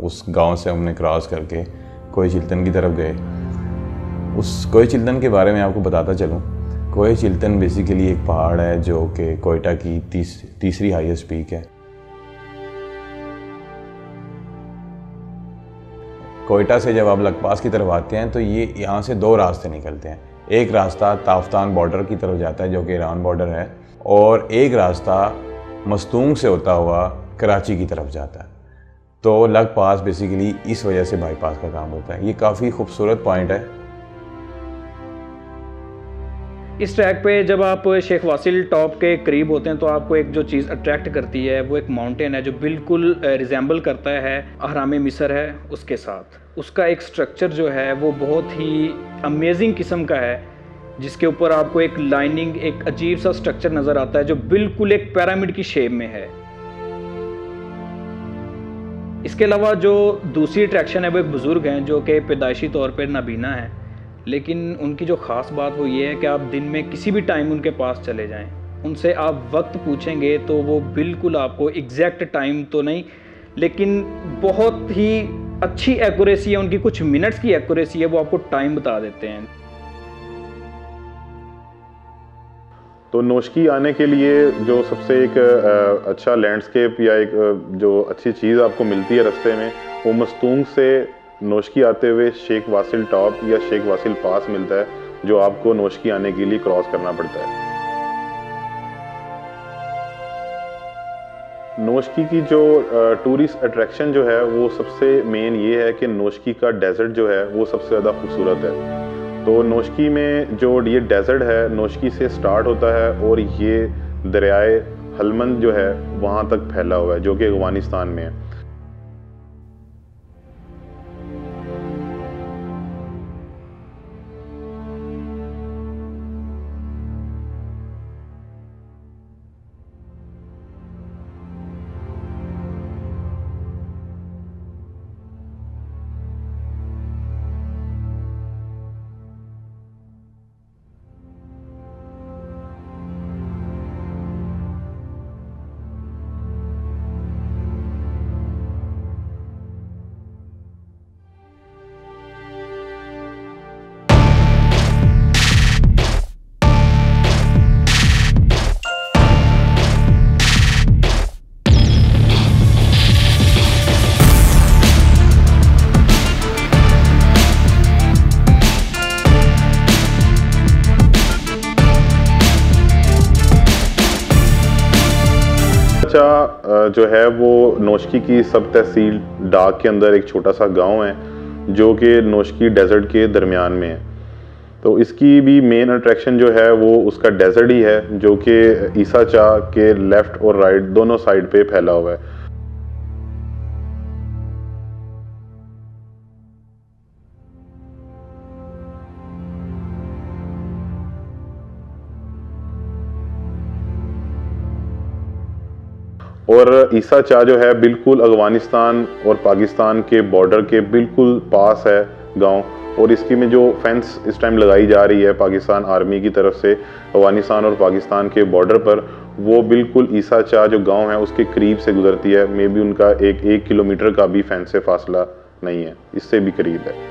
उस गांव से हमने क्रॉस करके कोहे चिल्तन की तरफ गए। उस कोहे चिल्तन के बारे में आपको बताता चलूँ। कोहे चिल्तन बेसिकली एक पहाड़ है जो कि कोयटा की तीसरी हाईएस्ट पीक है। कोयटा से जब आप लखपास की तरफ आते हैं तो ये यहाँ से दो रास्ते निकलते हैं। एक रास्ता ताफ्तान बॉर्डर की तरफ जाता है जो कि ईरान बॉर्डर है, और एक रास्ता मस्तूंग से होता हुआ कराची की तरफ जाता है। तो लखपास बेसिकली इस वजह से बाईपास का काम होता है। ये काफ़ी खूबसूरत पॉइंट है। इस ट्रैक पे जब आप शेख वासिल टॉप के करीब होते हैं तो आपको एक जो चीज़ अट्रैक्ट करती है वो एक माउंटेन है जो बिल्कुल रिजेंबल करता है अहराम मिस्र है उसके साथ। उसका एक स्ट्रक्चर जो है वो बहुत ही अमेजिंग किस्म का है, जिसके ऊपर आपको एक लाइनिंग, एक अजीब सा स्ट्रक्चर नज़र आता है जो बिल्कुल एक पिरामिड की शेप में है। इसके अलावा जो दूसरी अट्रैक्शन है वो एक बुज़ुर्ग हैं जो कि पैदाइशी तौर पर नाबीना है, लेकिन उनकी जो ख़ास बात वो ये है कि आप दिन में किसी भी टाइम उनके पास चले जाएं, उनसे आप वक्त पूछेंगे तो वो बिल्कुल आपको एग्जैक्ट टाइम तो नहीं, लेकिन बहुत ही अच्छी एक्यूरेसी है उनकी, कुछ मिनट्स की एक्यूरेसी है, वो आपको टाइम बता देते हैं। तो नोशकी आने के लिए जो सबसे एक अच्छा लैंडस्केप या एक जो अच्छी चीज़ आपको मिलती है रास्ते में, वो मस्तूंग से नोशकी आते हुए शेख वासिल टॉप या शेख वासिल पास मिलता है, जो आपको नोशकी आने के लिए क्रॉस करना पड़ता है। नोशकी की जो टूरिस्ट अट्रैक्शन जो है वो सबसे मेन ये है कि नोशकी का डेजर्ट जो है वो सबसे ज़्यादा खूबसूरत है। तो नोशकी में जो ये डेजर्ट है नोशकी से स्टार्ट होता है और ये दरियाए हलमंद जो है वहाँ तक फैला हुआ है जो कि अफगानिस्तान में है। जो है वो नोशकी की सब तहसील डाक के अंदर एक छोटा सा गांव है जो कि नोशकी डेजर्ट के दरमियान में है। तो इसकी भी मेन अट्रैक्शन जो है वो उसका डेजर्ट ही है जो कि ईसा चाह के लेफ्ट और राइट दोनों साइड पे फैला हुआ है। और ईसा चाह जो है बिल्कुल अफगानिस्तान और पाकिस्तान के बॉर्डर के बिल्कुल पास है गांव, और इसकी में जो फेंस इस टाइम लगाई जा रही है पाकिस्तान आर्मी की तरफ से अफगानिस्तान और पाकिस्तान के बॉर्डर पर, वो बिल्कुल ईसा चाह जो गांव है उसके करीब से गुजरती है। मे बी उनका एक किलोमीटर का भी फेंस से फासला नहीं है, इससे भी करीब है।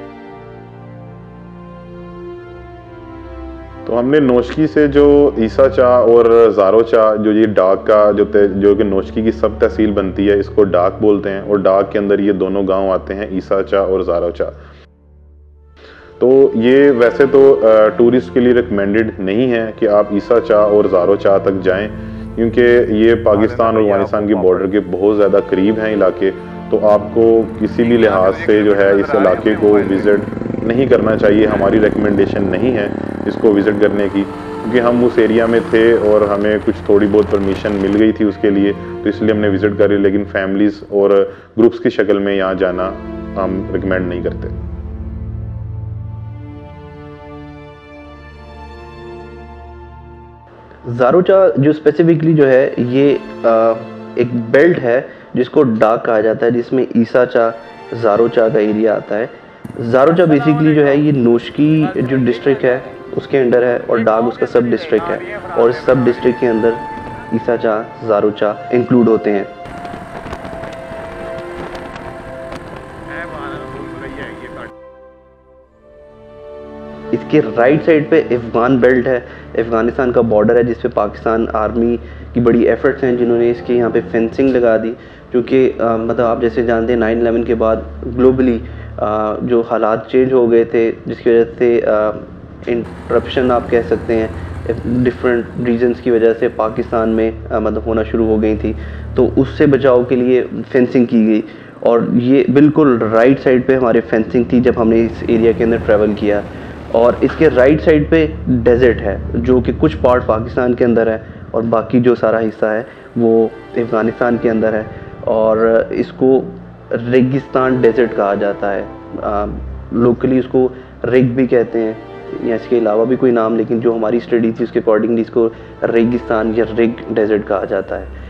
तो हमने नोशकी से जो ईसा चाह और ज़ारो चाह जो ये डाक का जो कि नोशकी की सब तहसील बनती है, इसको डाक बोलते हैं, और डाक के अंदर ये दोनों गांव आते हैं, ईसा चाह और ज़ारो चाह। तो ये वैसे तो टूरिस्ट के लिए रिकमेंडेड नहीं है कि आप ईसा चाह और ज़ारो चाह तक जाएं, क्योंकि ये पाकिस्तान और अफगानिस्तान के बॉर्डर के बहुत ज़्यादा करीब हैं इलाके। तो आपको किसी भी लिहाज से जो है इस इलाके को विज़िट नहीं करना चाहिए। हमारी रिकमेंडेशन नहीं है इसको विज़िट करने की, क्योंकि हम उस एरिया में थे और हमें कुछ थोड़ी बहुत परमिशन मिल गई थी उसके लिए, तो इसलिए हमने विज़िट करी। लेकिन फैमिलीज़ और ग्रुप्स की शक्ल में यहाँ जाना हम रिकमेंड नहीं करते। ज़ारो चाह जो स्पेसिफिकली जो है ये एक बेल्ट है जिसको डाक कहा जाता है, जिसमें ईसा चाह ज़ारो चाह का एरिया आता है। ज़ारो चाह बेसिकली जो है ये नोशकी जो डिस्ट्रिक्ट है उसके अंडर है, और डाक उसका सब डिस्ट्रिक्ट है, और इस सब डिस्ट्रिक्ट के अंदर ईसा चाह ज़ारो चाह इंक्लूड होते हैं। इसके राइट साइड पे अफ़गान बेल्ट है, अफ़गानिस्तान का बॉर्डर है, जिस पे पाकिस्तान आर्मी की बड़ी एफर्ट्स हैं जिन्होंने इसके यहाँ पे फेंसिंग लगा दी, क्योंकि मतलब आप जैसे जानते हैं 9/11 के बाद ग्लोबली जो हालात चेंज हो गए थे, जिसकी वजह से इंटरप्शन आप कह सकते हैं डिफरेंट रीजन्स की वजह से पाकिस्तान में मतलब होना शुरू हो गई थी, तो उससे बचाव के लिए फेंसिंग की गई। और ये बिल्कुल राइट साइड पे हमारे फेंसिंग थी जब हमने इस एरिया के अंदर ट्रैवल किया। और इसके राइट साइड पे डेजर्ट है, जो कि कुछ पार्ट पाकिस्तान के अंदर है और बाकी जो सारा हिस्सा है वो अफ़गानिस्तान के अंदर है, और इसको रेगिस्तान डेजर्ट कहा जाता है। लोकली उसको रेग भी कहते हैं या इसके अलावा भी कोई नाम, लेकिन जो हमारी स्टडी थी उसके अकॉर्डिंगली इसको रेगिस्तान या रेग डेजर्ट कहा जाता है।